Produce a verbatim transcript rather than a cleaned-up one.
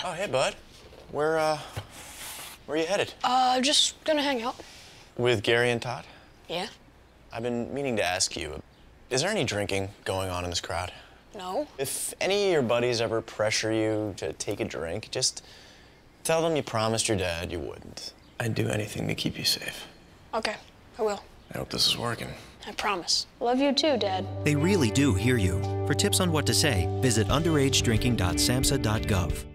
Oh, hey, bud. Where, uh, where are you headed? Uh, just gonna hang out. With Gary and Todd? Yeah? I've been meaning to ask you, is there any drinking going on in this crowd? No. If any of your buddies ever pressure you to take a drink, just tell them you promised your dad you wouldn't. I'd do anything to keep you safe. Okay, I will. I hope this is working. I promise. Love you too, Dad. They really do hear you. For tips on what to say, visit underage drinking dot samhsa dot gov.